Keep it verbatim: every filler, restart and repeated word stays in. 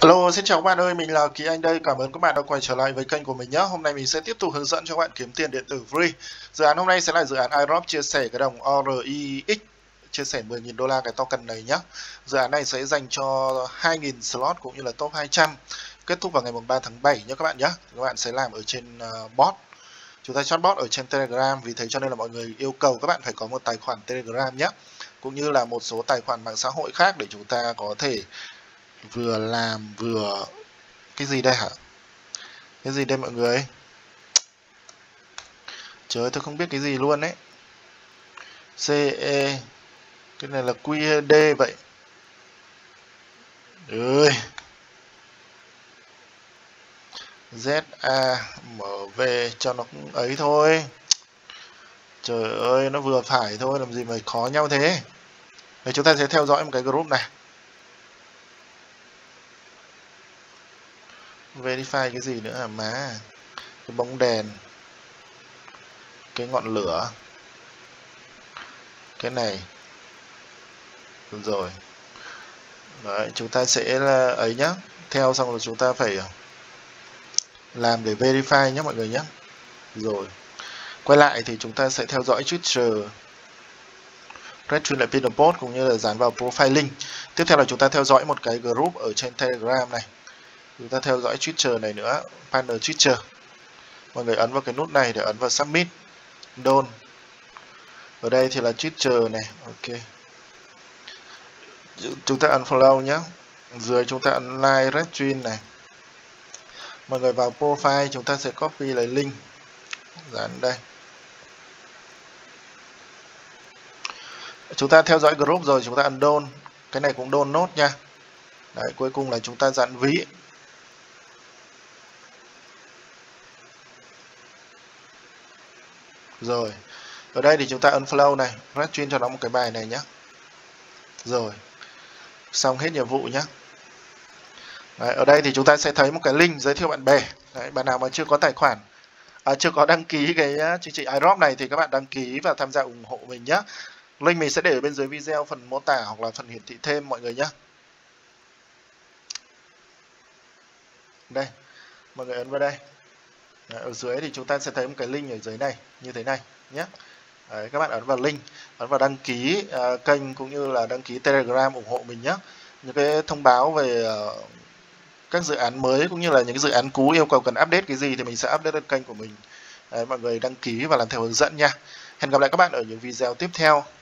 Hello, xin chào các bạn ơi, mình là Kỳ Anh đây. Cảm ơn các bạn đã quay trở lại với kênh của mình nhé. Hôm nay mình sẽ tiếp tục hướng dẫn cho các bạn kiếm tiền điện tử free. Dự án hôm nay sẽ là dự án iDrop chia sẻ cái đồng o rờ i ích, chia sẻ mười nghìn đô la cái token này nhé. Dự án này sẽ dành cho hai nghìn slot cũng như là top hai trăm. Kết thúc vào ngày ba tháng bảy nhé các bạn nhé. Các bạn sẽ làm ở trên uh, bot. Chúng ta chọn bot ở trên Telegram, vì thế cho nên là mọi người yêu cầu các bạn phải có một tài khoản Telegram nhé. Cũng như là một số tài khoản mạng xã hội khác để chúng ta có thể vừa làm vừa cái gì đây hả? Cái gì đây mọi người? Trời ơi, tôi không biết cái gì luôn đấy. xê e. Cái này là quy đê vậy. Ơi. zét a em vê cho nó cũng ấy thôi. Trời ơi, nó vừa phải thôi, làm gì mà khó nhau thế. Để chúng ta sẽ theo dõi một cái group này. Verify cái gì nữa hả má? Cái bóng đèn. Cái ngọn lửa. Cái này. Rồi. Đấy, chúng ta sẽ là ấy nhá. Theo xong rồi chúng ta phải làm để verify nhé mọi người nhé. Rồi. Quay lại thì chúng ta sẽ theo dõi Twitter, Redstream lại pin post cũng như là dán vào profile link. Tiếp theo là chúng ta theo dõi một cái group ở trên Telegram này. Chúng ta theo dõi Twitter này nữa, panel Twitter. Mọi người ấn vào cái nút này để ấn vào submit, done. Ở đây thì là Twitter này, ok. Chúng ta ấn follow nhé. Dưới chúng ta ấn like Redstream này. Mọi người vào profile chúng ta sẽ copy lấy link, dán đây. Chúng ta theo dõi group rồi, chúng ta ấn done. Cái này cũng done nốt nha. Đấy, cuối cùng là chúng ta dán ví. Rồi. Ở đây thì chúng ta unfollow này, Redstream cho nó một cái bài này nhé. Rồi. Xong hết nhiệm vụ nhé. Đấy, ở đây thì chúng ta sẽ thấy một cái link giới thiệu bạn bè. Đấy, bạn nào mà chưa có tài khoản, à, chưa có đăng ký cái chương trình iDrop này thì các bạn đăng ký và tham gia ủng hộ mình nhé. Link mình sẽ để ở bên dưới video phần mô tả hoặc là phần hiển thị thêm mọi người nhé. Đây, mọi người ấn vào đây. Đấy, ở dưới thì chúng ta sẽ thấy một cái link ở dưới này như thế này nhé. Đấy, các bạn ấn vào link, ấn vào đăng ký uh, kênh cũng như là đăng ký Telegram ủng hộ mình nhé. Những cái thông báo về uh, các dự án mới cũng như là những dự án cũ yêu cầu cần update cái gì thì mình sẽ update lên kênh của mình. Đấy, mọi người đăng ký và làm theo hướng dẫn nha. Hẹn gặp lại các bạn ở những video tiếp theo.